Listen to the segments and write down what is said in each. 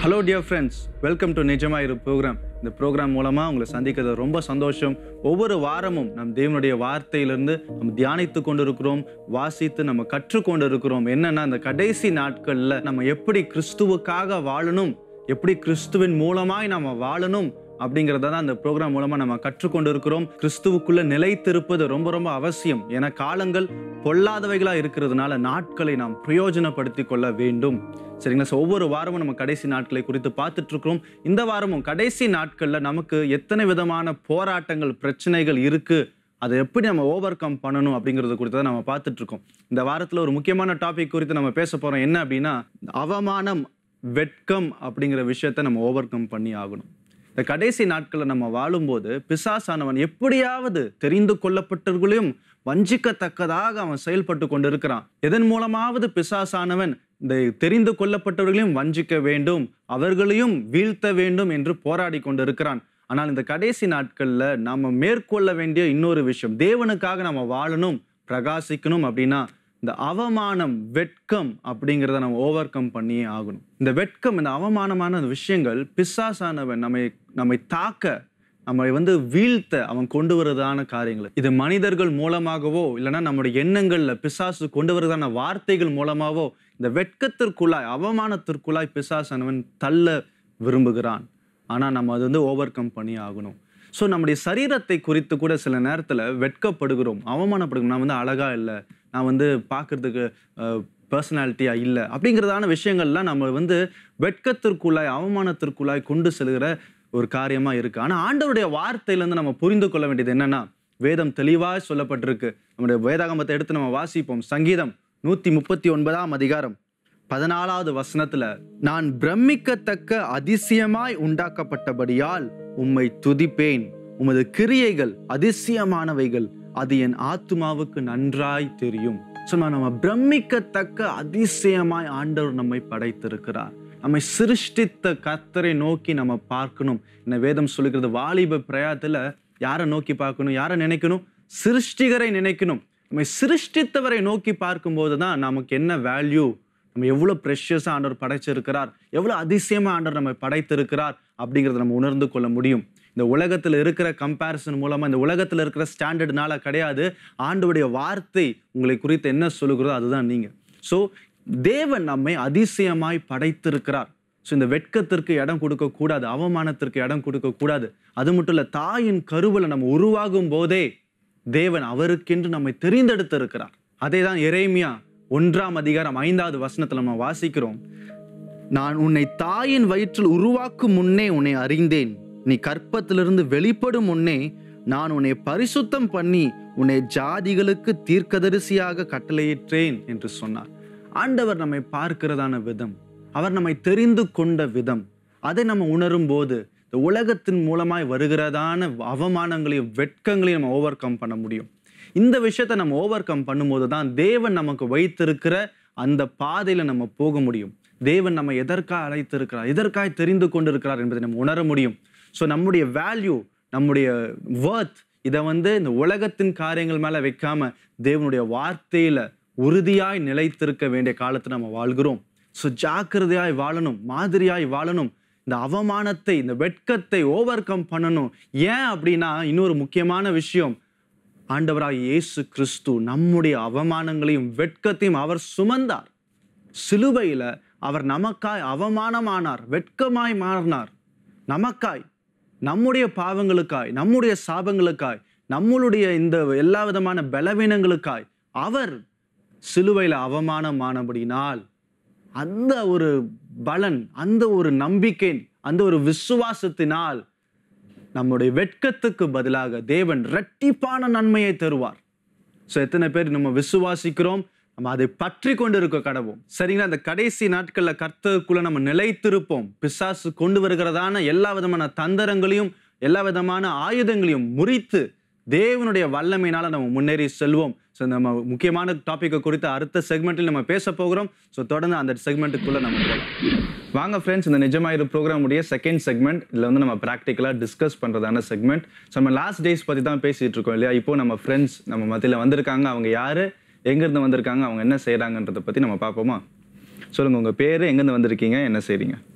Hello dear friends, welcome to நிஜமாயிரு programme. இந்த programme மூலமாக உங்களை சந்திக்கிறது ரொம்ப சந்தோஷம். ஒவ்வொரு வாரமும் நம் தேவனுடைய வார்த்தையிலிருந்து நம்ம தியானித்து கொண்டு இருக்கிறோம், வாசித்து நம்ம கற்றுக்கொண்டு இருக்கிறோம். என்னன்னா, இந்த கடைசி நாட்களில் நம்ம எப்படி கிறிஸ்துவுக்காக வாழணும், எப்படி கிறிஸ்துவின் மூலமாய் நம்ம வாழணும் அப்படிங்கிறத தான் இந்த ப்ரோக்ராம் மூலமாக நம்ம கற்றுக்கொண்டு இருக்கிறோம். கிறிஸ்துவுக்குள்ள நிலைத்திருப்பது ரொம்ப ரொம்ப அவசியம். ஏன்னா காலங்கள் பொல்லாதவைகளாக இருக்கிறதுனால நாட்களை நாம் பிரயோஜனப்படுத்தி கொள்ள வேண்டும். சரிங்களா? ஸோ ஒவ்வொரு வாரமும் நம்ம கடைசி நாட்களை குறித்து பார்த்துட்டு இருக்கிறோம். இந்த வாரமும் கடைசி நாட்களில் நமக்கு எத்தனை விதமான போராட்டங்கள், பிரச்சனைகள் இருக்கு, அதை எப்படி நம்ம ஓவர் கம் பண்ணணும் அப்படிங்கிறது குறித்து தான் நம்ம பார்த்துட்டு இருக்கோம். இந்த வாரத்தில் ஒரு முக்கியமான டாபிக் குறித்து நம்ம பேச போறோம். என்ன அப்படின்னா, அவமானம், வெட்கம் அப்படிங்கிற விஷயத்த நம்ம ஓவர் கம் பண்ணி ஆகணும். இந்த கடைசி நாட்களில் நம்ம வாழும்போது பிசாசானவன் எப்படியாவது தெரிந்து கொள்ளப்பட்டவர்களையும் வஞ்சிக்கத்தக்கதாக அவன் செயல்பட்டு கொண்டிருக்கிறான். எதன் மூலமாவது பிசாசானவன் இந்த தெரிந்து கொள்ளப்பட்டவர்களையும் வஞ்சிக்க வேண்டும், அவர்களையும் வீழ்த்த வேண்டும் என்று போராடி கொண்டிருக்கிறான். ஆனால் இந்த கடைசி நாட்களில் நம்ம மேற்கொள்ள வேண்டிய இன்னொரு விஷயம், தேவனுக்காக நம்ம வாழணும், பிரகாசிக்கணும் அப்படின்னா இந்த அவமானம், வெட்கம் அப்படிங்கிறத நம்ம ஓவர் கம் பண்ணியே ஆகணும். இந்த வெட்கம், இந்த அவமானமான விஷயங்கள் பிசாசானவன் நம்மை தாக்க, நம்மை வீழ்த்த அவன் கொண்டு வருவதான காரியங்கள். இது மனிதர்கள் மூலமாகவோ இல்லைன்னா நம்முடைய எண்ணங்கள்ல பிசாசு கொண்டு வருவதான வார்த்தைகள் மூலமாகவோ இந்த வெட்கத்திற்குள்ளாய், அவமானத்திற்குள்ளாய் பிசாசானவன் தள்ள விரும்புகிறான். ஆனால் நம்ம அது ஓவர் கம் பண்ணி ஆகணும். ஸோ நம்முடைய சரீரத்தை குறித்து கூட சில நேரத்தில் வெட்கப்படுகிறோம், அவமானப்படுகிறோம். நான் அழகா இல்லை, நான் பார்க்கறதுக்கு பர்சனாலிட்டியா இல்லை அப்படிங்கிறதான விஷயங்கள்லாம் நம்ம வெட்கத்திற்குள்ளாய், அவமானத்திற்குள்ளாய் கொண்டு செல்கிற ஒரு காரியமா இருக்கு. ஆனால் ஆண்டவருடைய வார்த்தையிலேருந்து நம்ம புரிந்து கொள்ள வேண்டியது என்னன்னா, வேதம் தெளிவாக சொல்லப்பட்டிருக்கு. நம்முடைய வேதாகமத்தை எடுத்து நம்ம வாசிப்போம். சங்கீதம் 139 அதிகாரம் 14வது வசனத்துல, நான் பிரமிக்கத்தக்க அதிசயமாய் உண்டாக்கப்பட்டபடியால் உம்மை துதிப்பேன், உமது கிரியைகள் அதிசயமானவைகள், அது என் ஆத்துமாவுக்கு நன்றாய் தெரியும். சொன்னா, நம்ம பிரமிக்கத்தக்க அதிசயமாய் ஆண்டவர் நம்மை படைத்திருக்கிறார். நம்மை சிருஷ்டித்த கர்த்தரை நோக்கி நம்ம பார்க்கணும். என்ன வேதம் சொல்லுகிறது, வாலிப பிரயாத்துல யாரை நோக்கி பார்க்கணும், யாரை நினைக்கணும்? சிருஷ்டிகரை நினைக்கணும். நம்மை சிருஷ்டித்தவரை நோக்கி பார்க்கும்போது தான் நமக்கு என்ன வேல்யூ, நம்ம எவ்வளோ ப்ரெஷியஸாக ஆண்டவர் படைச்சிருக்கிறார், எவ்வளோ அதிசயமாக ஆண்டவர் நம்மை படைத்திருக்கிறார் அப்படிங்கிறத நம்ம உணர்ந்து கொள்ள முடியும். இந்த உலகத்தில் இருக்கிற கம்பேரிசன் மூலமாக, இந்த உலகத்தில் இருக்கிற ஸ்டாண்டர்ட்னால கிடையாது. ஆண்டவருடைய வார்த்தை உங்களை குறித்து என்ன சொல்லுகிறதோ அதுதான் நீங்கள். ஸோ தேவன் நம்மை அதிசயமாய் படைத்திருக்கிறார். ஸோ இந்த வெட்கத்திற்கு இடம் கொடுக்கக்கூடாது, அவமானத்திற்கு இடம் கொடுக்கக்கூடாது. அது மட்டும் இல்லை, தாயின் கருவில் நம்ம உருவாகும் போதே தேவன் அவருக்கென்று நம்மை தெரிந்தெடுத்திருக்கிறார். அதே தான் எரேமியா 1 அதிகாரம் 5வது வசனத்தில் நம்ம வாசிக்கிறோம். நான் உன்னை தாயின் வயிற்றில் உருவாக்கும் முன்னே உன்னை அறிந்தேன், நீ கற்பத்திலிருந்து வெளிப்படும் முன்னே நான் உன்னை பரிசுத்தம் பண்ணி உன்னை ஜாதிகளுக்கு தீர்க்கதரிசியாக கட்டளையிட்டேன் என்று சொன்னார். ஆண்டவர் நம்மை பார்க்கிறதான விதம், அவர் நம்மை தெரிந்து கொண்ட விதம், அதை நம்ம உணரும் போது இந்த உலகத்தின் மூலமாய் வருகிறதான அவமானங்களையும் வெட்கங்களையும் நம்ம ஓவர் கம் பண்ண முடியும். இந்த விஷயத்தை நம்ம ஓவர் கம் பண்ணும்போது தான் தேவன் நமக்கு வைத்திருக்கிற அந்த பாதையில நம்ம போக முடியும். தேவன் நம்ம எதற்காக அழைத்திருக்கிறார், எதற்காக தெரிந்து கொண்டிருக்கிறார் என்பதை நம்ம உணர முடியும். ஸோ நம்முடைய வேல்யூ, நம்முடைய வர்த், இதை இந்த உலகத்தின் காரியங்கள் மேல வைக்காம தேவனுடைய வார்த்தையில உறுதியாய் நிலைத்திருக்க வேண்டிய காலத்தில் நம்ம வாழ்கிறோம். ஸோ ஜாக்கிரதையாய் வாழணும், மாதிரியாய் வாழணும். இந்த அவமானத்தை, இந்த வெட்கத்தை ஓவர் கம் பண்ணணும். ஏன் அப்படின்னா, இன்னொரு முக்கியமான விஷயம், ஆண்டவராகிய இயேசு கிறிஸ்து நம்முடைய அவமானங்களையும் வெட்கத்தையும் அவர் சுமந்தார். சிலுவையில அவர் நமக்காய் அவமானமானார், வெட்கமாய் மாறினார். நமக்காய், நம்முடைய பாவங்களுக்காய், நம்முடைய சாபங்களுக்காய், நம்மளுடைய இந்த எல்லா விதமான பலவீனங்களுக்காய் அவர் சிலுவையில் அவமானமானபடினால் அந்த ஒரு பலன், அந்த ஒரு நம்பிக்கை, அந்த ஒரு விசுவாசத்தினால் நம்முடைய வெட்கத்துக்கு பதிலாக தேவன் இரட்டிப்பான நன்மையை தருவார். ஸோ எத்தனை பேர் நம்ம விசுவாசிக்கிறோம், நம்ம அதை பற்றி கொண்டு இருக்க கடவோம். சரிங்களா? அந்த கடைசி நாட்களில் கர்த்தருக்குள்ள நம்ம நிலைத்திருப்போம். பிசாசு கொண்டு வருகிறதான எல்லா விதமான தந்திரங்களையும், எல்லா விதமான ஆயுதங்களையும் முறித்து தேவனுடைய வல்லமையினால நம்ம முன்னேறி செல்வோம். ஸோ நம்ம முக்கியமான டாப்பிக்கை குறித்து அடுத்த செக்மெண்ட்டில் நம்ம பேச போகிறோம். ஸோ தொடர்ந்து அந்த செக்மெண்ட்டுக்குள்ளே நம்ம போகலாம். வாங்க ஃப்ரெண்ட்ஸ், இந்த நிஜமாயிரு ப்ரோக்ராமுடைய செகண்ட் செக்மெண்ட். இதில் நம்ம ப்ராக்டிக்கலாக டிஸ்கஸ் பண்ணுறதான செக்மெண்ட். ஸோ நம்ம லாஸ்ட் டேஸ் பற்றி தான் பேசிகிட்டு இருக்கோம் இல்லையா? இப்போ நம்ம ஃப்ரெண்ட்ஸ் நம்ம மத்தியில் வந்திருக்காங்க. அவங்க யார், எங்கேருந்து வந்திருக்காங்க, அவங்க என்ன செய்கிறாங்கன்றதை பற்றி நம்ம பார்ப்போமா? சொல்லுங்கள், உங்கள் பேர், எங்கேருந்து வந்திருக்கீங்க, என்ன செய்கிறீங்க?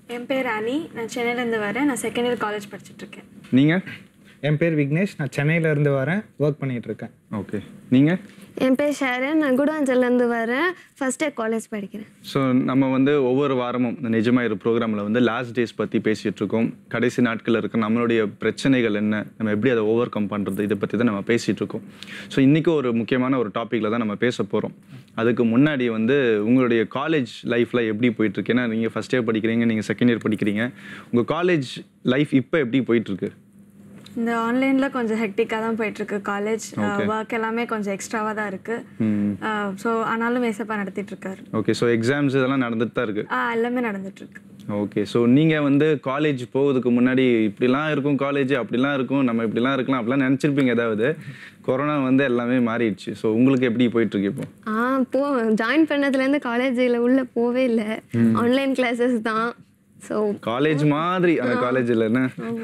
என் பேர் அனி, நான் சென்னையிலேருந்து வரேன். நான் செகண்ட் இயர் காலேஜ் படிச்சுட்ருக்கேன். நீங்கள்? என் பேர் விக்னேஷ், நான் சென்னையிலேருந்து வரேன், ஒர்க் பண்ணிகிட்ருக்கேன். ஓகே. நீங்கள்? என் பேர் ஷாரன், நான் குடாஞ்சல்லேருந்து வரேன், ஃபஸ்ட் இயர் காலேஜ் படிக்கிறேன். ஸோ நம்ம வந்து ஒவ்வொரு வாரமும் இந்த நிஜமாக இரு ப்ரோக்ராமில் வந்து லாஸ்ட் டேஸ் பற்றி பேசிகிட்டு இருக்கோம். கடைசி நாட்களில் இருக்க நம்மளுடைய பிரச்சனைகள் என்ன, நம்ம எப்படி அதை ஓவர் கம் பண்ணுறது, இதை பற்றி தான் நம்ம பேசிகிட்டு இருக்கோம். ஸோ இன்றைக்கி ஒரு முக்கியமான ஒரு டாப்பிக்கில் தான் நம்ம பேச போகிறோம். அதுக்கு முன்னாடி வந்து உங்களுடைய காலேஜ் லைஃப்பில் எப்படி போயிட்டுருக்கு? ஏன்னா நீங்கள் ஃபஸ்ட் இயர் படிக்கிறீங்க, நீங்கள் செகண்ட் இயர் படிக்கிறீங்க. உங்கள் காலேஜ் லைஃப் இப்போ எப்படி போயிட்டுருக்கு? இந்த ஆன்லைனில் கொஞ்சம் ஹெக்டிக்காக தான் போயிட்டுருக்கு காலேஜ். ஒர்க் எல்லாமே கொஞ்சம் எக்ஸ்ட்ராவாக தான் இருக்குது. ஸோ ஆனாலும் மேசப்பா நடத்திட்டுருக்காரு. ஓகே. ஸோ எக்ஸாம்ஸ் இதெல்லாம் நடந்துட்டு தான் இருக்குது? எல்லாமே நடந்துட்டுருக்கு. ஓகே. ஸோ நீங்கள் வந்து காலேஜ் போகிறதுக்கு முன்னாடி இப்படிலாம் இருக்கும் காலேஜ், அப்படிலாம் இருக்கும், நம்ம இப்படிலாம் இருக்கலாம் அப்படிலாம் நினச்சிருப்பீங்க. ஏதாவது கொரோனா வந்து எல்லாமே மாறிடுச்சு. ஸோ உங்களுக்கு எப்படி போயிட்டுருக்கு இப்போ? ஜாயின் பண்ணதுலேருந்து காலேஜில் உள்ளே போவே இல்லை, ஆன்லைன் கிளாஸஸ் தான். ஸோ காலேஜ் மாதிரி அந்த காலேஜ் இல்லைன்னா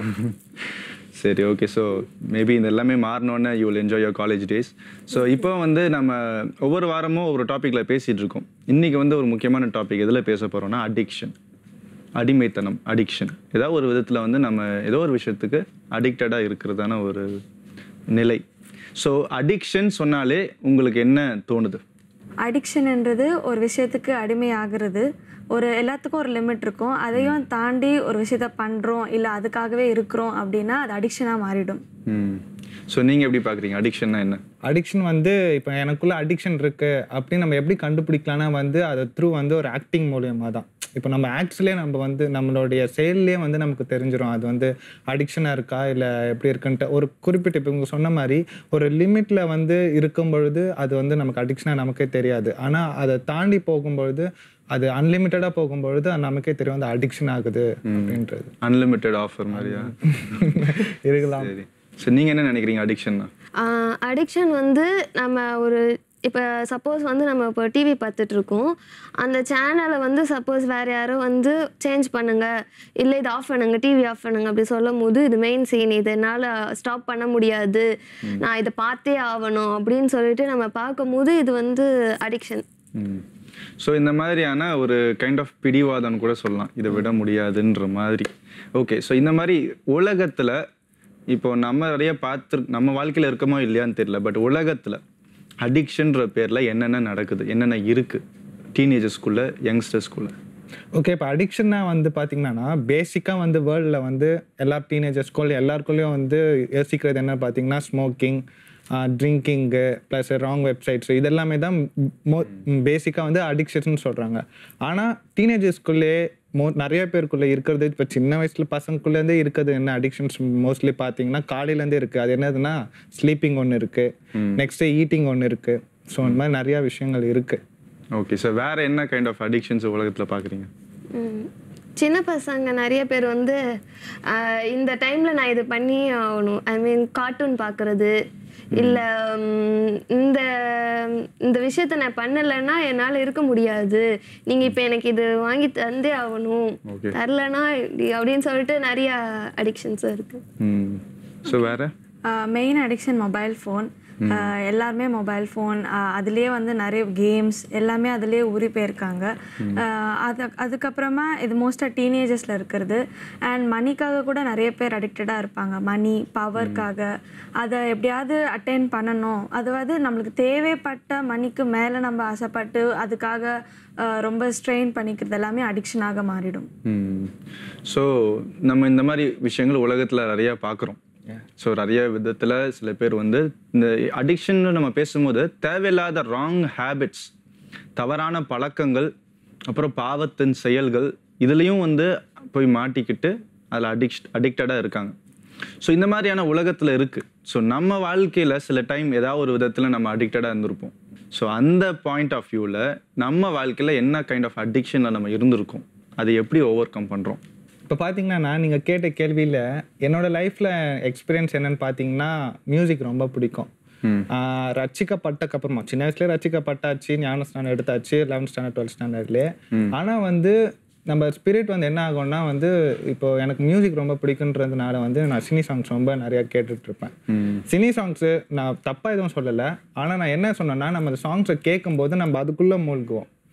சரி. ஓகே. ஸோ மேபி இந்த எல்லாமே மாறினோன்னே you will enjoy your college days. So இப்போ வந்து நம்ம ஒவ்வொரு வாரமும் ஒவ்வொரு டாப்பிக்கில் பேசிகிட்டு இருக்கோம். இன்றைக்கி வந்து ஒரு முக்கியமான டாபிக் எதில் பேச போகிறோம்னா அடிக்ஷன், அடிமைத்தனம், அடிக்ஷன். ஏதாவது ஒரு விதத்தில் வந்து நம்ம ஏதோ ஒரு விஷயத்துக்கு அடிக்டடாக இருக்கிறதான ஒரு நிலை. ஸோ அடிக்ஷன் சொன்னாலே உங்களுக்கு என்ன தோணுது? அடிக்ஷன்ன்றது ஒரு விஷயத்துக்கு அடிமை ஆகிறது. எல்லாத்துக்கும் ஒரு லிமிட் இருக்கும். அதையும் தாண்டி ஒரு விஷயத்த பண்ணுறோம் இல்லை அதுக்காகவே இருக்கிறோம் அப்படின்னா அது அடிக்ஷனாக மாறிடும். ஸோ நீங்கள் எப்படி பார்க்குறீங்க அடிக்ஷன்னா என்ன? அடிக்ஷன் வந்து இப்போ எனக்குள்ள அடிக்ஷன் இருக்குது அப்படின்னு நம்ம எப்படி கண்டுபிடிக்கலாம்னா வந்து அதை த்ரூ வந்து ஒரு ஆக்டிங் மூலியமாக தான். இப்போ நம்ம ஆக்ட்ஸ்லேயே நம்ம வந்து நம்மளுடைய செயல்லே வந்து நமக்கு தெரிஞ்சிடும் அது வந்து அடிக்ஷனாக இருக்கா இல்லை எப்படி இருக்குன்ட்டு. ஒரு குறிப்பிட்ட இப்போ இவங்க சொன்ன மாதிரி ஒரு லிமிட்டில் வந்து இருக்கும் பொழுது அது வந்து நமக்கு அடிக்ஷனாக நமக்கே தெரியாது. ஆனால் அதை தாண்டி போகும்பொழுது அது அன்லிமிட்டடாக போகும்பொழுது நமக்கே தெரியும் அந்த அடிக்ஷன் ஆகுது அப்படின்றது. அன்லிமிட்டட் ஆஃபர் மாதிரியா இருக்கலாம். சரி. ஸோ நீங்கள் என்ன நினைக்கிறீங்க அடிக்ஷன்னா? அடிக்ஷன் வந்து நம்ம ஒரு இப்போ சப்போஸ் வந்து நம்ம இப்போ டிவி பார்த்துட்ருக்கோம், அந்த சேனலை வந்து சப்போஸ் வேறு யாரும் வந்து சேஞ்ச் பண்ணுங்கள், இல்லை இது ஆஃப் பண்ணுங்க, டிவி ஆஃப் பண்ணுங்க அப்படி சொல்லும் போது இது மெயின் சீன், இது என்னால் ஸ்டாப் பண்ண முடியாது, நான் இதை பார்த்தே ஆகணும் அப்படின்னு சொல்லிட்டு நம்ம பார்க்கும்போது இது வந்து அடிக்ஷன். ஸோ இந்த மாதிரியான ஒரு கைண்ட் ஆஃப் பிடிவாதம் கூட சொல்லலாம், இதை விட முடியாதுன்ற மாதிரி. ஓகே. ஸோ இந்த மாதிரி உலகத்தில் இப்போ நம்ம நிறைய நம்ம வாழ்க்கையில் இருக்கமோ இல்லையான்னு தெரியல, பட் உலகத்தில் அடிக்ஷன்ற பேரில் என்னென்ன நடக்குது, என்னென்ன இருக்குது டீனேஜர்ஸ்குள்ளே, யங்ஸ்டர்ஸ்குள்ளே? ஓகே. இப்போ அடிக்ஷன்னா வந்து பார்த்தீங்கன்னா பேசிக்காக வந்து வேர்ல்டில் வந்து எல்லா டீனேஜர்ஸ்குள்ள எல்லாருக்குள்ளேயும் வந்து யோசிக்கிறது என்ன பார்த்தீங்கன்னா smoking, drinking plus wrong websites, இதெல்லாமே தான் பேசிக்காக வந்து அடிக்ஷன் சொல்கிறாங்க. ஆனால் டீனேஜர்ஸ்குள்ளே நிறைய பேருக்குள்ளே இருக்கிறது இப்போ சின்ன வயசில் பசங்களுக்குள்ளேருந்தே இருக்கிறது என்ன அடிக்ஷன்ஸ் மோஸ்ட்லி பார்த்தீங்கன்னா காலையிலேருந்தே இருக்குது. அது என்னதுன்னா ஸ்லீப்பிங் ஒன்று இருக்குது, நெக்ஸ்ட்டு ஈட்டிங் ஒன்று இருக்குது. ஸோ இந்த மாதிரி நிறையா விஷயங்கள் இருக்குது. ஓகே. ஸோ வேறு என்ன கைண்ட் ஆஃப் அடிக்ஷன்ஸ் உலகத்தில் பார்க்குறீங்க? சின்ன பசங்க நிறைய பேர் வந்து இந்த டைமில் நான் இது பண்ணி ஆகணும், ஐ மீன் கார்ட்டூன் பார்க்குறது, இல்லை இந்த இந்த விஷயத்த நான் பண்ணலைன்னா என்னால் இருக்க முடியாது, நீங்கள் இப்போ எனக்கு இது வாங்கி தந்தே ஆகணும், தரலன்னா அப்படின்னு சொல்லிட்டு நிறையா அடிக்ஷன்ஸும் இருக்குது. ஸோ வேறு மெயின் அடிக்ஷன் மொபைல் ஃபோன். எல்லாருமே மொபைல் ஃபோன், அதுலேயே வந்து நிறைய கேம்ஸ் எல்லாமே அதுலேயே ஊறி போயிருக்காங்க. அதுக்கப்புறமா இது மோஸ்ட்டாக டீனேஜர்ஸில் இருக்கிறது. அண்ட் மணிக்காக கூட நிறைய பேர் அடிக்டடாக இருப்பாங்க. மணி, பவர்க்காக அதை எப்படியாவது அட்டைன் பண்ணணும், அதாவது நம்மளுக்கு தேவைப்பட்ட மணிக்கு மேலே நம்ம ஆசைப்பட்டு அதுக்காக ரொம்ப ஸ்ட்ரெயின் பண்ணிக்கிறது எல்லாமே அடிக்ஷனாக மாறிடும். ஸோ நம்ம இந்த மாதிரி விஷயங்கள் உலகத்தில் நிறையா பார்க்குறோம். ஸோ நிறைய விதத்தில் சில பேர் வந்து இந்த அடிக்ஷன் நம்ம பேசும்போது தேவையில்லாத ராங் ஹேபிட்ஸ், தவறான பழக்கங்கள், அப்புறம் பாவத்தின் செயல்கள், இதுலேயும் வந்து போய் மாட்டிக்கிட்டு அதில் அடிக்டடாக இருக்காங்க. ஸோ இந்த மாதிரியான உலகத்தில் இருக்குது. ஸோ நம்ம வாழ்க்கையில் சில டைம் ஏதாவது ஒரு விதத்தில் நம்ம அடிக்டடாக இருந்திருப்போம். ஸோ அந்த பாயிண்ட் ஆஃப் வியூவில் நம்ம வாழ்க்கையில் என்ன கைண்ட் ஆஃப் அடிக்ஷனில் நம்ம இருந்திருக்கோம், அதை எப்படி ஓவர் கம் பண்ணுறோம்? இப்போ பார்த்தீங்கன்னா நீங்கள் கேட்ட கேள்வியில் என்னோட லைஃப்பில் எக்ஸ்பீரியன்ஸ் என்னன்னு பார்த்தீங்கன்னா மியூசிக் ரொம்ப பிடிக்கும். ரசிக்கப்பட்டக்கப்புறமா சின்ன வயசுலேயே ரசிக்கப்பட்டாச்சு, ஞானஸ்தானம் எடுத்தாச்சு 11th ஸ்டாண்டர்ட் 12th ஸ்டாண்டர்ட்லேயே. ஆனால் வந்து நம்ம ஸ்பிரிட் வந்து என்ன ஆகும்னா வந்து இப்போ எனக்கு மியூசிக் ரொம்ப பிடிக்குன்றதுனால வந்து நான் சினி சாங்ஸ் ரொம்ப நிறையா கேட்டுட்ருப்பேன். சினி சாங்ஸு நான் தப்பாக எதுவும் சொல்லலை, ஆனால் நான் என்ன சொன்னேன்னா நம்ம அந்த சாங்ஸை கேட்கும்போது நம்ம அதுக்குள்ளே மூழ்குவோம்.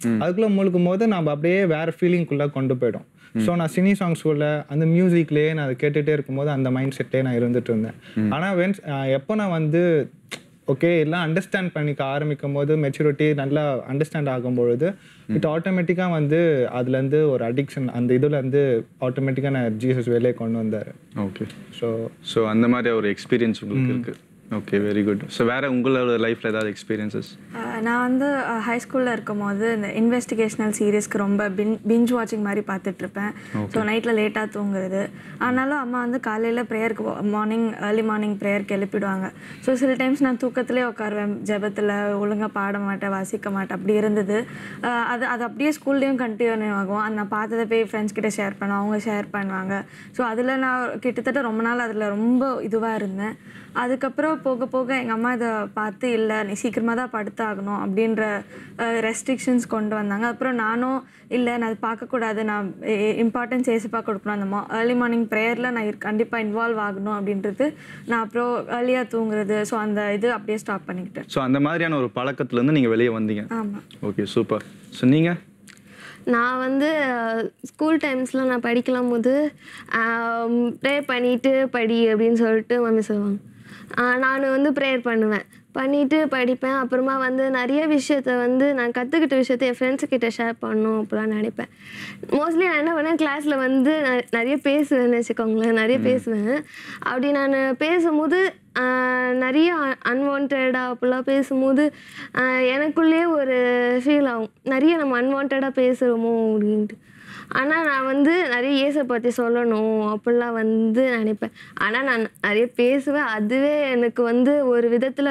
அதுக்குள்ளே முழுக்கும் போது நம்ம அப்படியே வேறு ஃபீலிங்குள்ளே கொண்டு போயிடும். ஸோ நான் சினி சாங்ஸ்குள்ள அந்த மியூசிக்லேயே நான் அதை கேட்டுகிட்டே இருக்கும்போது அந்த மைண்ட் செட்லேயே நான் இருந்துட்டு இருந்தேன். ஆனால் எப்போ நான் வந்து ஓகே எல்லாம் அண்டர்ஸ்டாண்ட் பண்ணிக்க ஆரம்பிக்கும் போது மெச்சூரிட்டி நல்லா அண்டர்ஸ்டாண்ட் ஆகும்பொழுது இட் ஆட்டோமேட்டிக்காக வந்து அதுலேருந்து ஒரு அடிக்ஷன் அந்த இதுலேருந்து ஆட்டோமேட்டிக்காக நான் ஜீசஸ் வெளியே கொண்டு வந்தார். ஓகே. ஸோ அந்த மாதிரி ஒரு எக்ஸ்பீரியன்ஸ் உங்களுக்கு இருக்குது. Okay, very good. ஸோ வேறு உங்களோட லைஃப்பில் ஏதாவது எக்ஸ்பீரியன்ஸஸ்? நான் வந்து ஹை ஸ்கூலில் இருக்கும் போது இந்த இன்வெஸ்டிகேஷனல் சீரீஸ்க்கு ரொம்ப பிஞ்ச் வாட்சிங் மாதிரி பார்த்துட்ருப்பேன். ஸோ நைட்டில் லேட்டாக தூங்குறது. ஆனாலும் அம்மா வந்து காலையில் ப்ரேயருக்கு ஏர்லி மார்னிங் ப்ரேயருக்கு எழுப்பிடுவாங்க. ஸோ சில டைம்ஸ் நான் தூக்கத்திலே உட்காருவேன், ஜெபத்தில் ஒழுங்காக பாட மாட்டேன், வாசிக்க மாட்டேன், அப்படி இருந்தது. அது அப்படியே ஸ்கூல்லேயும் கண்டினியூ ஆகும். அது நான் பார்த்ததை போய் ஃப்ரெண்ட்ஸ் கிட்டே ஷேர் பண்ணுவேன், அவங்க ஷேர் பண்ணுவாங்க. ஸோ அதில் நான் கிட்டத்தட்ட ரொம்ப நாள் அதில் ரொம்ப இதுவாக இருந்தேன். அதுக்கப்புறம் போக போக எங்கள் அம்மா இதை பார்த்து இல்லை நீ சீக்கிரமாக தான் படுத்தாகணும் அப்படின்ற ரெஸ்ட்ரிக்ஷன்ஸ் கொண்டு வந்தாங்க. அப்புறம் நானும் இல்லை நான் அது பார்க்கக்கூடாது, நான் இம்பார்ட்டன்ஸ் ஏசப்பாக கொடுக்கணும், அந்த ஏர்லி மார்னிங் ப்ரேயரில் நான் கண்டிப்பாக இன்வால்வ் ஆகணும் அப்படின்றது நான் அப்புறம் ஏர்லியாக தூங்குறது. ஸோ அந்த இது அப்படியே ஸ்டாப் பண்ணிக்கிட்டேன். ஸோ அந்த மாதிரியான ஒரு பழக்கத்துலேருந்து நீங்கள் வெளியே வந்தீங்க. ஆமாம். Okay, super. ஸோ நீங்கள்? நான் வந்து ஸ்கூல் டைம்ஸில் நான் படிக்கலாம் போது ப்ரேயர் பண்ணிவிட்டு படி அப்படின்னு சொல்லிட்டு மம்மி சொல்லுவாங்க. நான் வந்து ப்ரேயர் பண்ணுவேன், பண்ணிவிட்டு படிப்பேன். அப்புறமா வந்து நிறைய விஷயத்த வந்து நான் கற்றுக்கிட்ட விஷயத்த என் ஃப்ரெண்ட்ஸுக்கிட்ட ஷேர் பண்ணணும் அப்படிலாம் நினைப்பேன். மோஸ்ட்லி நான் என்ன பண்ணேன், கிளாஸில் வந்து நிறைய பேசுவேன்னு வச்சுக்கோங்களேன், நிறைய பேசுவேன். அப்படி நான் பேசும்போது நிறைய அன்வான்டாக அப்படிலாம் பேசும்போது எனக்குள்ளேயே ஒரு ஃபீல் ஆகும், நிறைய நம்ம அன்வான்டாக பேசுகிறோமோ அப்படின்ட்டு. ஆனால் நான் வந்து நிறைய இயேசை பற்றி சொல்லணும் அப்படிலாம் வந்து நினைப்பேன். ஆனால் நான் நிறைய பேசுவேன். அதுவே எனக்கு வந்து ஒரு விதத்தில்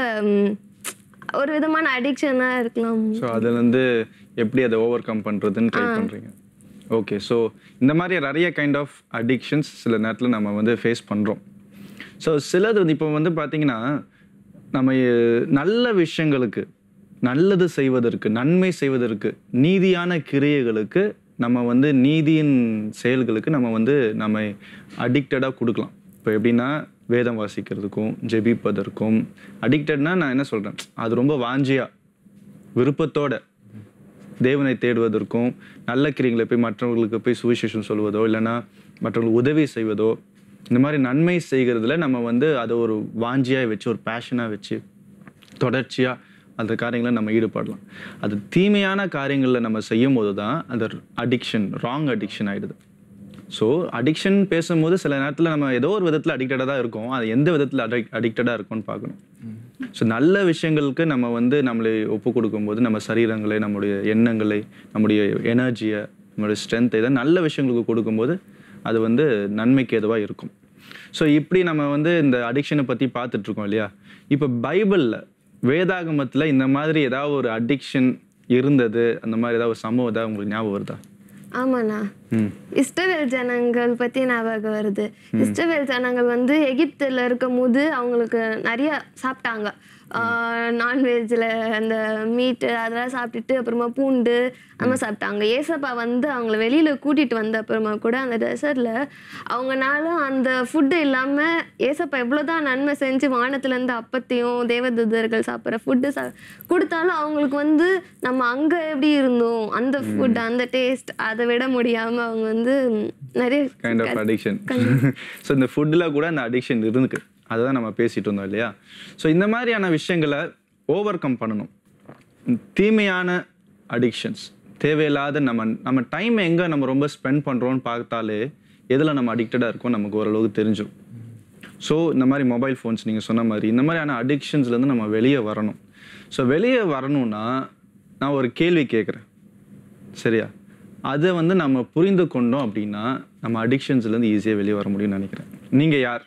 ஒரு விதமான அடிக்ஷனாக இருக்கலாம். ஸோ அதுலேருந்து எப்படி அதை ஓவர் கம் பண்ணுறதுன்னு ட்ரை பண்ணுறீங்க. ஓகே. ஸோ இந்த மாதிரி நிறைய கைண்ட் ஆஃப் அடிக்ஷன்ஸ் சில நேரத்தில் நம்ம வந்து ஃபேஸ் பண்ணுறோம். ஸோ சிலது இப்போ வந்து பார்த்திங்கன்னா நம்ம நல்ல விஷயங்களுக்கு, நல்லது செய்வதற்கு, நன்மை செய்வதற்கு, நீதியான கிரியைகளுக்கு, நம்ம வந்து நீதியின் செயல்களுக்கு நம்ம அடிக்டடாக கொடுக்கலாம். இப்போ எப்படின்னா வேதம் வாசிக்கிறதுக்கும் ஜெபிப்பதற்கும் அடிக்டட்னா நான் என்ன சொல்கிறேன், அது ரொம்ப வாஞ்சியாக விருப்பத்தோட தேவனை தேடுவதற்கும், நல்ல கிரியைகளை போய் மற்றவர்களுக்கு போய் சுவிசேஷம் சொல்வதோ இல்லைன்னா மற்றவர்களுக்கு உதவி செய்வதோ, இந்த மாதிரி நன்மை செய்கிறதுல நம்ம வந்து அதை ஒரு வாஞ்சியாக வச்சு, ஒரு பேஷனாக வச்சு தொடர்ச்சியாக அந்த காரியங்களை நம்ம ஈடுபடலாம். அது தீமையான காரியங்களில் நம்ம செய்யும் போது தான் அந்த அடிக்ஷன், ராங் அடிக்ஷன் ஆகிடுது. ஸோ அடிக்ஷன் பேசும்போது சில நேரத்தில் நம்ம ஏதோ ஒரு விதத்தில் அடிக்டடாக தான் இருக்கோம். அது எந்த விதத்தில் அடிக்டடாக இருக்கும்னு பார்க்கணும். ஸோ நல்ல விஷயங்களுக்கு நம்ம வந்து நம்மளை ஒப்பு கொடுக்கும்போது நம்ம சரீரங்களை, நம்முடைய எண்ணங்களை, நம்முடைய எனர்ஜியை, நம்மளுடைய ஸ்ட்ரென்த்தை, இதை நல்ல விஷயங்களுக்கு கொடுக்கும்போது அது வந்து நன்மைக்கு எதுவாக இருக்கும். ஸோ இப்படி நம்ம வந்து இந்த அடிக்ஷனை பற்றி பார்த்துட்ருக்கோம் இல்லையா. இப்போ பைபிளில் வேதாகமத்தில் இந்த மாதிரி ஏதாவது ஒரு அடிக்ஷன் இருந்தது, அந்த மாதிரி ஏதாவது ஒரு சம்பவம் ஏதாவது உங்களுக்கு ஞாபகம் வருதா? ஆமாண்ணா, இஸ்ரவேல் ஜனங்கள் பற்றி ஞாபகம் வருது. இஸ்ரவேல் ஜனங்கள் வந்து எகிப்தில் இருக்கும் போது அவங்களுக்கு நிறைய சாப்பிட்டாங்க. நான்வெஜ்ஜில் அந்த மீட்டு அதெல்லாம் சாப்பிட்டுட்டு அப்புறமா பூண்டு நம்ம சாப்பிட்டாங்க. ஏசப்பா வந்து அவங்கள வெளியில் கூட்டிகிட்டு வந்த அப்புறமா கூட அந்த டெசர்ட்டில் அவங்கனால அந்த ஃபுட்டு இல்லாமல் ஏசப்பா எவ்வளோதான் நன்மை செஞ்சு வானத்துலேருந்து அப்பத்தையும் தேவதூதர்கள் சாப்பிட்ற ஃபுட்டு கொடுத்தாலும் அவங்களுக்கு வந்து நம்ம அங்கே எப்படி இருந்தோம் அந்த ஃபுட், அந்த டேஸ்ட் அதை விட முடியாமல் அவங்க வந்து நிறைய கைண்ட் ஆஃப் அடிக்ஷன். ஸோ இந்த ஃபுட்டில் கூட அந்த அடிக்ஷன் இருந்துக்கு, அதை தான் நம்ம பேசிகிட்டு இருந்தோம் இல்லையா. ஸோ இந்த மாதிரியான விஷயங்களை ஓவர் கம் பண்ணணும். தீமையான அடிக்ஷன்ஸ், தேவையில்லாத நம்ம டைம் எங்கே நம்ம ரொம்ப ஸ்பெண்ட் பண்ணுறோன்னு பார்த்தாலே எதில் நம்ம அடிக்டடாக இருக்கோம் நமக்கு ஓரளவுக்கு தெரிஞ்சிடும். ஸோ இந்த மாதிரி மொபைல் ஃபோன்ஸ் நீங்கள் சொன்ன மாதிரி இந்த மாதிரியான அடிக்ஷன்ஸ்லேருந்து நம்ம வெளியே வரணும். ஸோ வெளியே வரணும்னா நான் ஒரு கேள்வி கேட்குறேன், சரியா? அதை வந்து நம்ம புரிந்து கொண்டோம் அப்படின்னா நம்ம அடிக்ஷன்ஸ்லேருந்து ஈஸியாக வெளியே வர முடியும்னு நினைக்கிறேன். நீங்கள் யார்?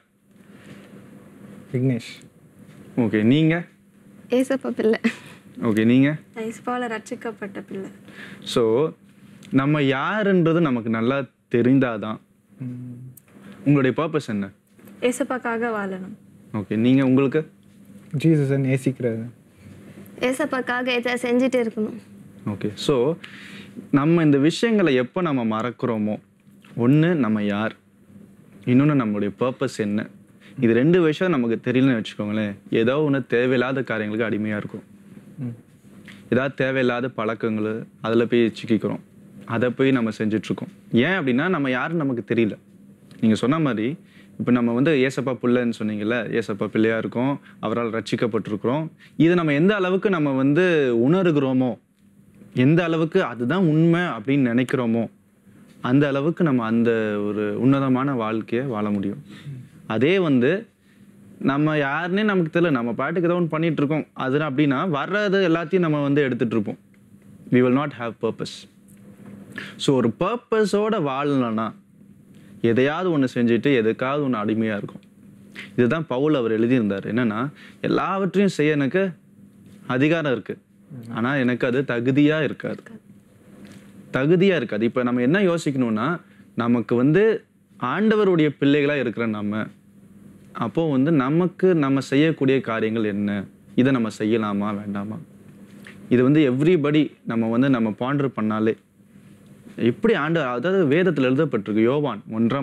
விக்னேஷ். ஓகே, நீங்கள்? ஏசப்பா பிள்ளை. ஓகே, நீங்கள்? ஏசப்பாவால் ரட்சிக்கப்பட்ட பிள்ளை. ஸோ நம்ம யாருன்றது நமக்கு நல்லா தெரிந்தாதான். உங்களுடைய பர்பஸ் என்ன? ஏசப்பாக்காக வாழணும். ஓகே, நீங்கள்? உங்களுக்கு? ஜீசஸை நேசிக்கிறது. ஏசப்பாக்காக எதை செஞ்சுட்டு இருக்கணும். ஓகே, ஸோ நம்ம இந்த விஷயங்களை எப்போ நம்ம மறக்கிறோமோ, ஒன்று நம்ம யார், இன்னொன்று நம்மளுடைய பர்பஸ் என்ன, இது ரெண்டு விஷயம் நமக்கு தெரியலன்னு வச்சுக்கோங்களேன், ஏதோ ஒன்று தேவையில்லாத காரியங்களுக்கு அடிமையாக இருக்கும். ஏதாவது தேவையில்லாத பழக்கங்கள் அதில் போய் சிக்கிக்கிறோம், அதை போய் நம்ம செஞ்சிட்ருக்கோம். ஏன் அப்படின்னா நம்ம யாருன்னு நமக்கு தெரியல. நீங்கள் சொன்ன மாதிரி இப்போ நம்ம வந்து ஏசப்பா பிள்ளைன்னு சொன்னீங்கல்ல, ஏசப்பா பிள்ளையாக இருக்கோம், அவரால் ரட்சிக்கப்பட்டிருக்கிறோம். இதை நம்ம எந்த அளவுக்கு நம்ம வந்து உணர்கிறோமோ, எந்த அளவுக்கு அதுதான் உண்மை அப்படின்னு நினைக்கிறோமோ, அந்த அளவுக்கு நம்ம அந்த ஒரு உன்னதமான வாழ்க்கையை வாழ முடியும். அதே வந்து நம்ம யாருன்னே நமக்கு தெரியல, நம்ம பாட்டுக்கு ஏதோ ஒன்று பண்ணிட்டு இருக்கோம், அது அப்படின்னா வர்றது எல்லாத்தையும் நம்ம வந்து எடுத்துட்டு இருப்போம். we will not have purpose. So ஒரு பர்பஸோட வாழலன்னா எதையாவது ஒன்று செஞ்சுட்டு எதுக்காவது ஒன்று அடிமையாக இருக்கும். இதுதான் பவுல் அவர் எழுதியிருந்தார். என்னன்னா, எல்லாவற்றையும் செய்ய எனக்கு அதிகாரம் இருக்குது, ஆனால் எனக்கு அது தகுதியாக இருக்காது. இப்போ நம்ம என்ன யோசிக்கணும்னா, நமக்கு வந்து ஆண்டவருடைய பிள்ளைகளாக இருக்கிற அப்போது வந்து நமக்கு நம்ம செய்யக்கூடிய காரியங்கள் என்ன, இதை நம்ம செய்யலாமா வேண்டாமா, இது வந்து எவ்ரிபடி நம்ம பாண்டர் பண்ணாலே எப்படி அதாவது வேதத்தில் எழுதப்பட்டிருக்கு. யோவான்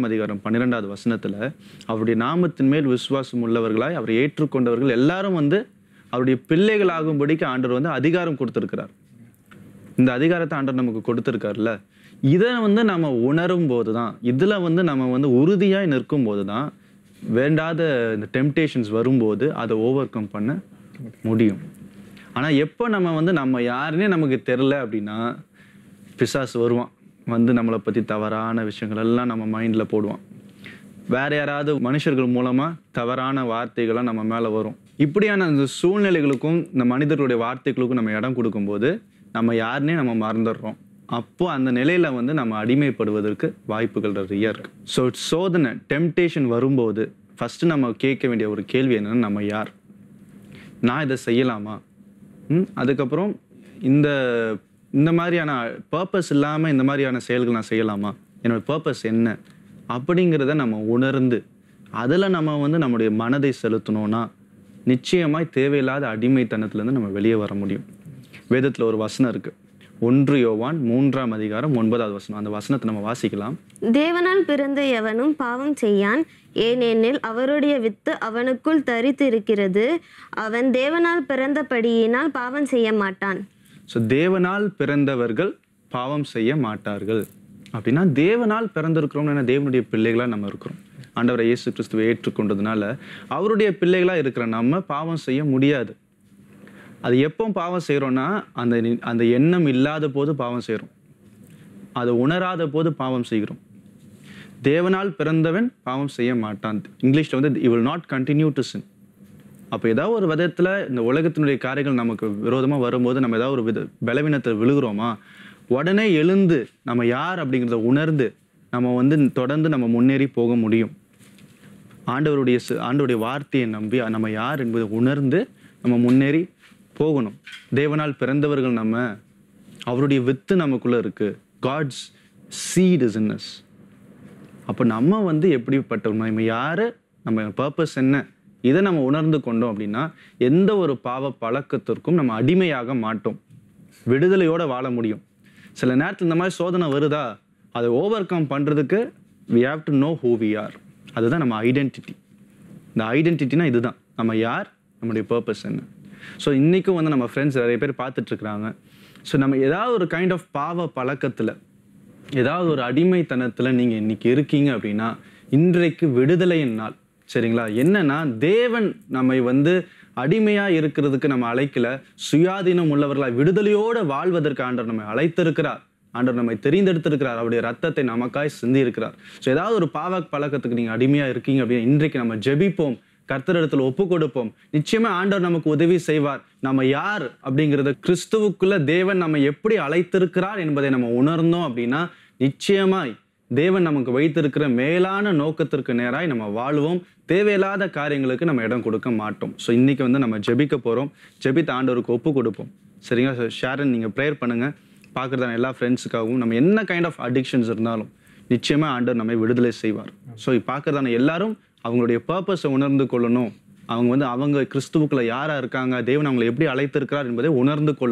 1:12 அவருடைய நாமத்தின் மேல் விசுவாசம் உள்ளவர்களாய் அவரை ஏற்றுக்கொண்டவர்கள் எல்லாரும் வந்து அவருடைய பிள்ளைகளாகும்படிக்கு ஆண்டவர் வந்து அதிகாரம் கொடுத்துருக்கிறார். இந்த அதிகாரத்தை ஆண்டவர் நமக்கு கொடுத்துருக்காருல்ல, இதை வந்து நம்ம உணரும் போது தான், இதில் வந்து நம்ம வந்து உறுதியாக நிற்கும் போது தான் வேண்டாத இந்த டெம்டேஷன்ஸ் வரும்போது அதை ஓவர் கம் பண்ண முடியும். ஆனால் எப்போ நம்ம யாருன்னே நமக்கு தெரில அப்படின்னா பிசாசு வருவான், வந்து நம்மளை பற்றி தவறான விஷயங்கள் எல்லாம் நம்ம மைண்டில் போடுவான். வேற யாராவது மனுஷர்கள் மூலமாக தவறான வார்த்தைகள்லாம் நம்ம மேலே வரும். இப்படியான அந்த சூழ்நிலைகளுக்கும் இந்த மனிதர்களுடைய வார்த்தைகளுக்கும் நம்ம இடம் கொடுக்கும்போது நம்ம யாருன்னே நம்ம மறந்துடுறோம். அப்போது அந்த நிலையில் வந்து நம்ம அடிமைப்படுவதற்கு வாய்ப்புகள் நிறைய இருக்குது. ஸோ சோதனை டெம்டேஷன் வரும்போது ஃபஸ்ட்டு நம்ம கேட்க வேண்டிய ஒரு கேள்வி என்னென்னா, நம்ம யார், நான் இதை செய்யலாமா, அதுக்கப்புறம் இந்த மாதிரியான பர்பஸ் இல்லாமல் இந்த மாதிரியான செயல்கள் நான் செய்யலாமா, என்னோடய பர்பஸ் என்ன அப்படிங்கிறத நம்ம உணர்ந்து அதில் நம்ம வந்து நம்முடைய மனதை செலுத்தணும்னா நிச்சயமாய் தேவையில்லாத அடிமைத்தனத்துலேருந்து நம்ம வெளியே வர முடியும். வேதத்தில் ஒரு வசனம் இருக்குது, 1 யோவான் 3:9. அந்த வசனத்தை நம்ம வாசிக்கலாம். தேவனால் பிறந்த எவனும் பாவம் செய்யான், ஏனெனில் அவருடைய வித்து அவனுக்குள் தரித்து இருக்கிறது, அவன் தேவனால் பிறந்தபடியினால் பாவம் செய்ய மாட்டான். ஸோ தேவனால் பிறந்தவர்கள் பாவம் செய்ய மாட்டார்கள் அப்படின்னா, தேவனால் பிறந்திருக்கிறோம்னு தேவனுடைய பிள்ளைகளாக நம்ம இருக்கிறோம். ஆண்டவரை இயேசு கிறிஸ்துவை ஏற்றுக்கொண்டதுனால அவருடைய பிள்ளைகளாக இருக்கிற நம்ம பாவம் செய்ய முடியாது. அது எப்போ பாவம் செய்கிறோன்னா, அந்த எண்ணம் இல்லாத போது பாவம் செய்கிறோம், அதை உணராத போது பாவம் செய்கிறோம். தேவனால் பிறந்தவன் பாவம் செய்ய மாட்டான். இங்கிலீஷில் வந்து you will not continue to sin. அப்போ ஏதாவது ஒரு விதத்தில் இந்த உலகத்தினுடைய காரியங்கள் நமக்கு விரோதமாக வரும்போது நம்ம ஏதாவது ஒரு பலவீனத்தை விழுகிறோமா, உடனே எழுந்து நம்ம யார் அப்படிங்கிறத உணர்ந்து நம்ம வந்து தொடர்ந்து நம்ம முன்னேறி போக முடியும். ஆண்டவருடைய வார்த்தையை நம்பி நம்ம யார் என்பதை உணர்ந்து நம்ம முன்னேறி போகணும். தேவனால் பிறந்தவர்கள் அவருடைய வித்து நமக்குள்ளே இருக்குது. God's seed is in us. அப்போ நம்ம வந்து எப்படிப்பட்டவங்க, நம்ம யார், நம்ம பர்பஸ் என்ன, இதை நம்ம உணர்ந்து கொண்டோம் அப்படின்னா எந்த ஒரு பாவ பழக்கத்திற்கும் நம்ம அடிமையாக மாட்டோம், விடுதலையோடு வாழ முடியும். சில நேரத்தில் இந்த மாதிரி சோதனை வருதா, அதை ஓவர் கம் பண்ணுறதுக்கு we have to know who we are. அதுதான் நம்ம ஐடென்டிட்டி. இந்த ஐடென்டிட்டினா இதுதான், நம்ம யார், நம்முடைய பர்பஸ் என்ன. ஸோ இன்றைக்கும் வந்து நம்ம ஃப்ரெண்ட்ஸ் நிறைய பேர் பார்த்துட்ருக்குறாங்க. ஸோ நம்ம ஏதாவது ஒரு கைண்ட் ஆஃப் பாவ பழக்கத்தில், ஏதாவது ஒரு அடிமைத்தனத்தில் நீங்கள் இன்றைக்கி இருக்கீங்க அப்படின்னா இன்றைக்கு விடுதலையின் நாள். சரிங்களா? என்னன்னா, தேவன் நம்மை வந்து அடிமையாக இருக்கிறதுக்கு நம்ம அழைக்கல, சுயாதீனம் உள்ளவர்களாக விடுதலையோடு வாழ்வதற்கு ஆண்டவர் நம்மை அழைத்திருக்கிறார். ஆண்டவர் நம்மை தெரிந்தெடுத்திருக்கிறார், அவருடைய ரத்தத்தை நமக்காய் சிந்தி இருக்கிறார். ஸோ ஏதாவது ஒரு பாவ பழக்கத்துக்கு நீங்கள் அடிமையாக இருக்கீங்க அப்படின்னா இன்றைக்கு நம்ம ஜெபிப்போம், கர்த்தரிடத்தில் ஒப்பு கொடுப்போம். நிச்சயமா ஆண்டவர் நமக்கு உதவி செய்வார். நம்ம யார் அப்படிங்கிறத, கிறிஸ்துவுக்குள்ள தேவன் நம்ம எப்படி அழைத்திருக்கிறார் என்பதை நம்ம உணர்ந்தோம் அப்படின்னா நிச்சயமாய் தேவன் நமக்கு வைத்திருக்கிற மேலான நோக்கத்திற்கு நேராய் நம்ம வாழ்வோம். தேவையில்லாத காரியங்களுக்கு நம்ம இடம் கொடுக்க மாட்டோம். ஸோ இன்னைக்கு வந்து நம்ம ஜெபிக்க போகிறோம். ஜெபித்த ஆண்டவருக்கு ஒப்பு கொடுப்போம். சரிங்களா? ஸோ ஷேரன், நீங்கள் ப்ரேயர் பண்ணுங்கள். பார்க்குறதான எல்லா ஃப்ரெண்ட்ஸுக்காகவும் நம்ம என்ன கைண்ட் ஆஃப் அடிக்ஷன்ஸ் இருந்தாலும் நிச்சயமாக ஆண்டவர் நம்மை விடுதலை செய்வார். ஸோ பார்க்குறதான எல்லாரும் அவங்களுடைய பர்பஸை உணர்ந்து கொள்ளணும். அவங்க கிறிஸ்துவுக்குள்ள யாராக இருக்காங்க, தேவன் அவங்களை எப்படி அழைத்திருக்கிறார் என்பதை உணர்ந்து கொள்ளணும்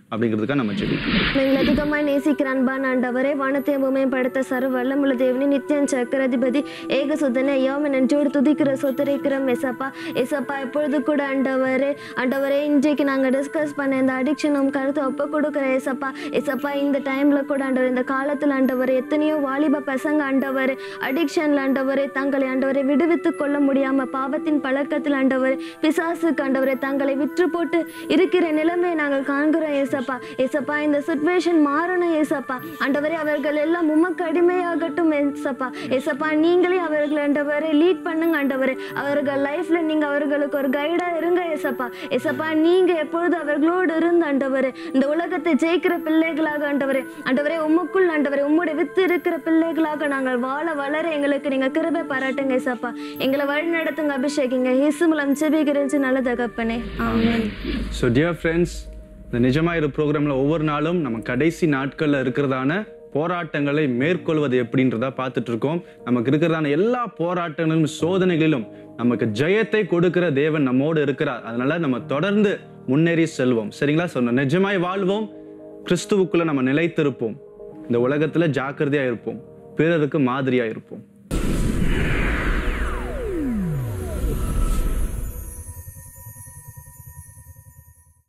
அப்படிங்கிறதுக்காக நம்ம ஜெபிப்போம். எங்களை அதிகமாய் நேசிக்கிற அன்பான ஆண்டவரே, வானத்தையும் பூமியையும் படைத்த சர்வ வல்லமுள்ள தேவனே, நித்தியம் சக்கராதிபதி, ஏகசுத்தனே, ஐயாவை நெஞ்சோடு துதிக்கிற சொத்தரிக்கிறோம் ஏசப்பா. ஏசப்பா எப்பொழுது கூட ஆண்டவரே இன்றைக்கு நாங்கள் டிஸ்கஸ் பண்ண இந்த அடிக்ஷன் கருத்தை ஒப்பு கொடுக்குற ஏசப்பா. ஏசப்பா இந்த டைம்ல கூட ஆண்டவர், இந்த காலத்தில் ஆண்டவர் எத்தனையோ வாலிப பசங்க ஆண்டவர் அடிக்ஷன்ல ஆண்டவர் தங்களை ஆண்டவரை விடுவித்து கொள்ள முடியாம பாவத்தின் பழக்கத்தில் ஆண்டவர் பிசாசுக்கு ஆண்டவரை தங்களை விற்று போட்டு இருக்கிற நிலைமையை நாங்கள் காண்கிறோம் ஏசப்பா. ஏசப்பா இந்த சிச்சுவேஷன் மாறணும் ஏசப்பா. ஆண்டவரே அவர்கள் எல்லாம் உமக்கு அடிமையாகட்டும் ஏசப்பா. ஏசப்பா நீங்களே அவர்களை ஆண்டவரை லீட் பண்ணுங்க ஆண்டவரே. அவர்கள் லைஃப்ல நீங்க அவர்களுக்கு ஒரு கைடா இருங்க ஏசப்பா. ஏசப்பா நீங்க எப்பொழுது அவர்களோடு இருந்து ஆண்டவரே இந்த உலகத்தை ஜெயிக்கிற பிள்ளைகளாக ஆண்டவரே உமக்குள் ஆண்டவரே உம்முடைய வித்து இருக்கிற பிள்ளைகளாக நாங்கள் வாழ வளர எங்களுக்கு நீங்க கிருபை பாராட்டுங்க ஏசப்பா. எங்களை வழி நடத்துங்க, அபிஷேகிங்க. இயேசு மூலம் ஜெபிக்கிறேன் நல்ல தகப்பனே, ஆமென். ஸோ டியர் ஃப்ரெண்ட்ஸ், இந்த நிஜமாயிரு ப்ரோக்ராமில் ஒவ்வொரு நாளும் நம்ம கடைசி நாட்களில் இருக்கிறதான போராட்டங்களை மேற்கொள்வது எப்படின்றத பார்த்துட்டு இருக்கோம். நமக்கு இருக்கிறதான எல்லா போராட்டங்களும் சோதனைகளிலும் நமக்கு ஜெயத்தை கொடுக்கிற தேவன் நம்மோடு இருக்கிறார். அதனால நம்ம தொடர்ந்து முன்னேறி செல்வோம். சரிங்களா? சொன்ன நிஜமாய் வாழ்வோம், கிறிஸ்துவுக்குள்ள நம்ம நிலைத்திருப்போம், இந்த உலகத்துல ஜாக்கிரதையா இருப்போம், பிறருக்கு மாதிரியா இருப்போம்.